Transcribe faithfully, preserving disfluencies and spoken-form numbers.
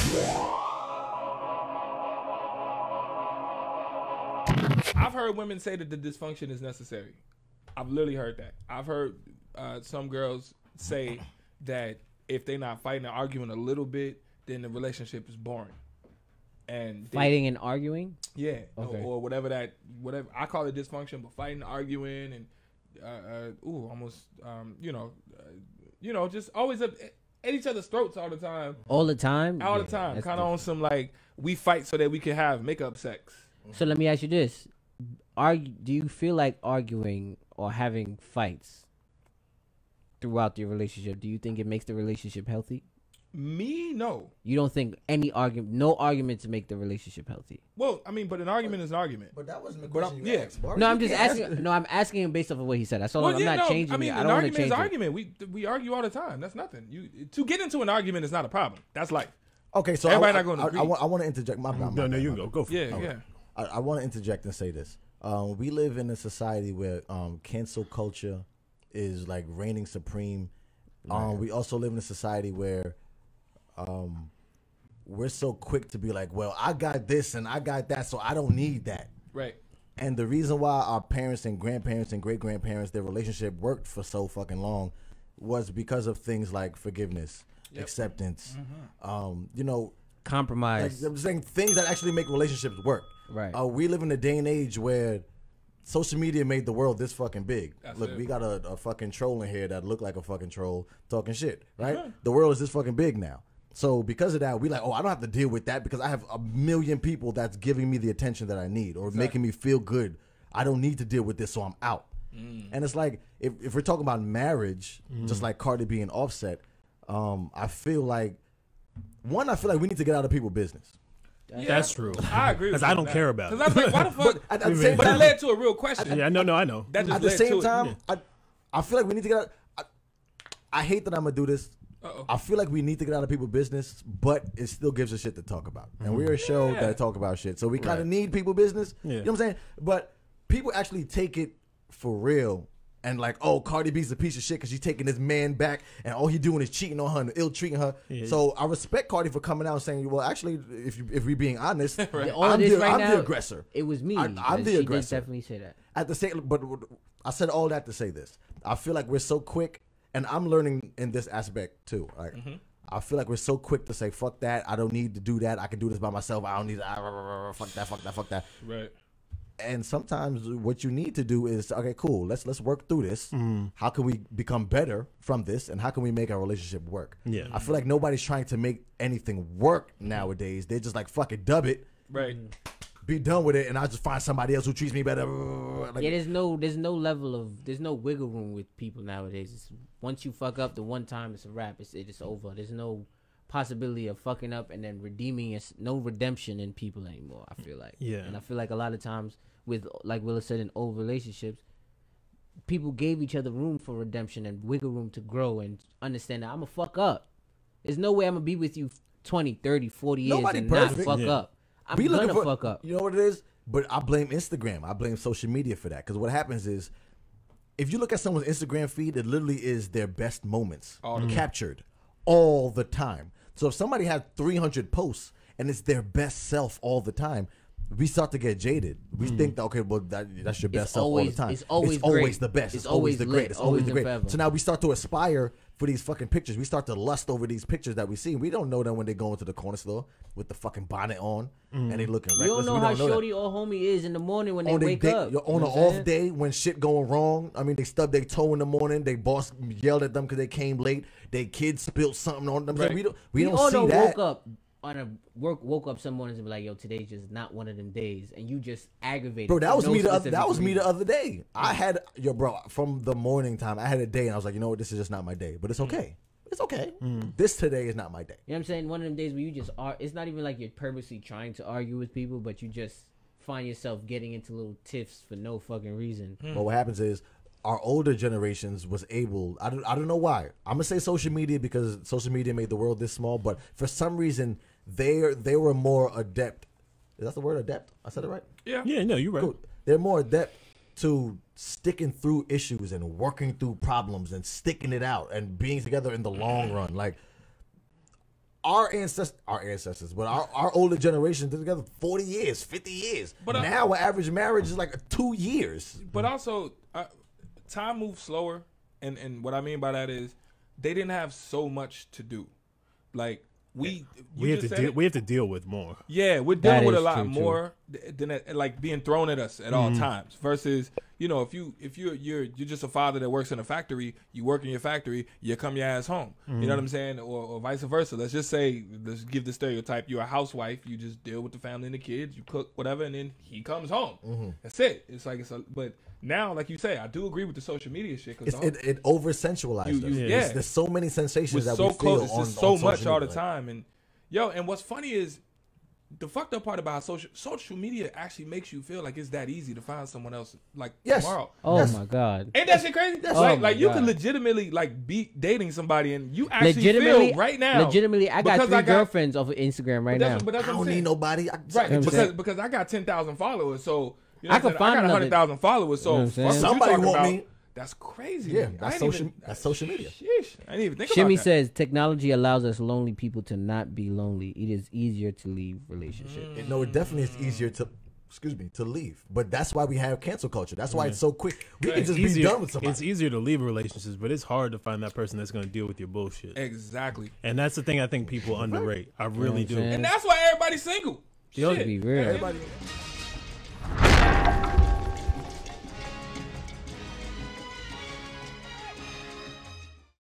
I've heard women say that the dysfunction is necessary. I've literally heard that. I've heard uh, some girls say that if they're not fighting and arguing a little bit, then the relationship is boring. And they, fighting and arguing, yeah, okay. or, or whatever that whatever I call it dysfunction, but fighting, arguing, and uh, uh, ooh, almost um, you know, uh, you know, just always up at each other's throats all the time. All the time, all yeah, the time. Kind of on some like we fight so that we can have makeup sex. So let me ask you this: Argue, do you feel like arguing or having fights throughout your relationship? Do you think it makes the relationship healthy? Me, no. You don't think any argument, no argument to make the relationship healthy? Well, I mean, but an argument is an argument. But that wasn't the But question I'm- you yeah. asked. Boris. No, I'm You just can't asking. ask- No, I'm asking him based off of what he said. That's all. Well, I'm yeah, not no, changing I mean, it. I an don't want to argument change is it. argument. We we argue all the time. That's nothing. You to get into an argument is not a problem. That's life. Okay, so Everybody I, not gonna I, agree. I, want, I want to interject. My, my, my No, no, bad, you my can go. bad. Go for Yeah, it. yeah. I, I want to interject and say this. Um, we live in a society where um, cancel culture is like reigning supreme. Um, we also live in a society where um, we're so quick to be like, well, I got this and I got that, so I don't need that. Right. And the reason why our parents and grandparents and great grandparents, their relationship worked for so fucking long was because of things like forgiveness, Yep. acceptance, Mm-hmm. um, you know, like, Compromise. I'm saying things that actually make relationships work. Right. Uh, we live in a day and age where social media made the world this fucking big. That's Look, it. we got a, a fucking troll in here that look like a fucking troll talking shit, right? Uh-huh. The world is this fucking big now. So because of that, we like, oh, I don't have to deal with that because I have a million people that's giving me the attention that I need or Exactly. making me feel good. I don't need to deal with this, so I'm out. Mm. And it's like, if, if we're talking about marriage, just like Cardi B and Offset, um, I feel like, one, I feel like we need to get out of people's business. Yeah, That's true. I agree. Because I don't care about it. Because I was like, why the fuck? At, at the same but it time, led to a real question. Yeah, no, no, I know. That just at the led same to it. time, I, I feel like we need to get out. I, I hate that I'm gonna do this. Uh-oh. I feel like we need to get out of people's business, but it still gives us shit to talk about. And we're a show Yeah. that talk about shit, so we kind of Right. need people business. Yeah. You know what I'm saying? But people actually take it for real. And like, oh, Cardi B's a piece of shit because she's taking this man back, and all he doing is cheating on her and ill treating her. Yeah. So I respect Cardi for coming out and saying, well, actually, if you, if we being honest, Right. All I'm, of this the, right I'm now, the aggressor. It was me. I- I'm but the she aggressor. Did definitely say that. At the same, but I said all that to say this. I feel like we're so quick, and I'm learning in this aspect too. Like, I feel like we're so quick to say, "Fuck that! I don't need to do that. I can do this by myself. I don't need to, ah, fuck that, fuck that, fuck that." Right. And sometimes what you need to do is, okay, cool. Let's let's work through this. How can we become better from this, and how can we make our relationship work? Yeah. I feel like nobody's trying to make anything work nowadays. They're just like, "Fuck it, dub it." Right. Be done with it, and I'll just find somebody else who treats me better. Like, Yeah, there's no, there's no level of, there's no wiggle room with people nowadays. It's, once you fuck up the one time, it's a wrap. It's it's over. There's no possibility of fucking up and then redeeming. It's no redemption in people anymore. I feel like. Yeah. And I feel like a lot of times with, like Willa said, in old relationships, people gave each other room for redemption and wiggle room to grow and understand that I'm a fuck up. There's no way I'm gonna be with you twenty, thirty, forty years Nobody and perfect. not fuck Yeah. up. I'm Be looking gonna for- fuck up. You know what it is? But I blame Instagram. I blame social media for that. Because what happens is, if you look at someone's Instagram feed, it literally is their best moments All the time. captured all the time. So if somebody had three hundred posts and it's their best self all the time, we start to get jaded. We think that, okay, well, that, that's your best self all always- the time. it's always it's always great. the best. It's It's, always always the lit, greatest. Always always the and great. forever. So now we start to aspire for these fucking pictures. We start to lust over these pictures that we see. We don't know them when they go into the corner store with the fucking bonnet on and they looking You reckless. don't know We how don't know that shorty or homie is in the morning when they on their wake day, up. on You an know what I'm off saying? day when shit going wrong. I mean, they stubbed their toe in the morning. They boss yelled at them because they came late. Their kids spilled something on them. Right. We don't, we We don't all see done that. woke up on a work, woke up some mornings and be like, "Yo, today's just not one of them days," and you just aggravated. Bro, that for was no me. The other, specific that was me the reason. other day. I had yo, bro, from the morning time. I had a day, and I was like, you know what, this is just not my day. But it's okay. It's okay. This today is not my day. You know what I'm saying? One of them days where you just are. It's not even like you're purposely trying to argue with people, but you just find yourself getting into little tiffs for no fucking reason. But what happens is our older generations was able. I don't. I don't know why. I'm gonna say social media because social media made the world this small. But for some reason, they they were more adept. Is that the word, adept? I said it right. Yeah. Yeah, no, you're right. Cool. They're more adept to sticking through issues and working through problems and sticking it out and being together in the long run. Like our ancestors, our ancestors, but our, our older generation did together forty years, fifty years. But uh, now, our average marriage is like two years. But also, uh, time moves slower, and and what I mean by that is they didn't have so much to do, like. We we have to deal, we have to deal with more. Yeah, we're dealing That with a is lot true, more than at, like being thrown at us at all times. Versus, you know, if you if you're you're you're just a father that works in a factory, you work in your factory, you come your ass home. Mm-hmm. You know what I'm saying, or, or vice versa. Let's just say, let's give the stereotype: you're a housewife, you just deal with the family and the kids, you cook whatever, and then he comes home. Mm-hmm. That's it. It's like it's a but. Now, like you say, I do agree with the social media shit because it, it over sensualized us. Yeah, there's, there's so many sensations We're that so we feel close. on, It's so on much social all the media. time, and yo, and what's funny is the fucked up part about social social media actually makes you feel like it's that easy to find someone else like Yes. tomorrow. Oh Yes. my god. Ain't that shit crazy? Yes. Like, Oh like my you God. can legitimately like be dating somebody and you actually Legitimately, feel right now. legitimately, I got because three I got- girlfriends off of Instagram right but now. that's, but that's I what I'm don't saying. need nobody. I, Right, You know what I'm because saying? because I got ten thousand followers, so you know I what I'm can saying? find I got another- hundred thousand followers, so You know what I'm fuck saying? what you Somebody talking want about. me. That's crazy. Yeah, to me. I that's ain't social- even- that's social media. Sheesh, I didn't even think Shimmy about that. says technology allows us lonely people to not be lonely. It is easier to leave relationships. It- no, it definitely is easier to, excuse me, to leave. But that's why we have cancel culture. That's why it's so quick. We can It's just easier, be done with somebody. it's easier to leave relationships, but it's hard to find that person that's going to deal with your bullshit. Exactly. And that's the thing I think people underrate. I really You know what I'm do. saying? And that's why everybody's single. Yo, Shit. be real. Everybody.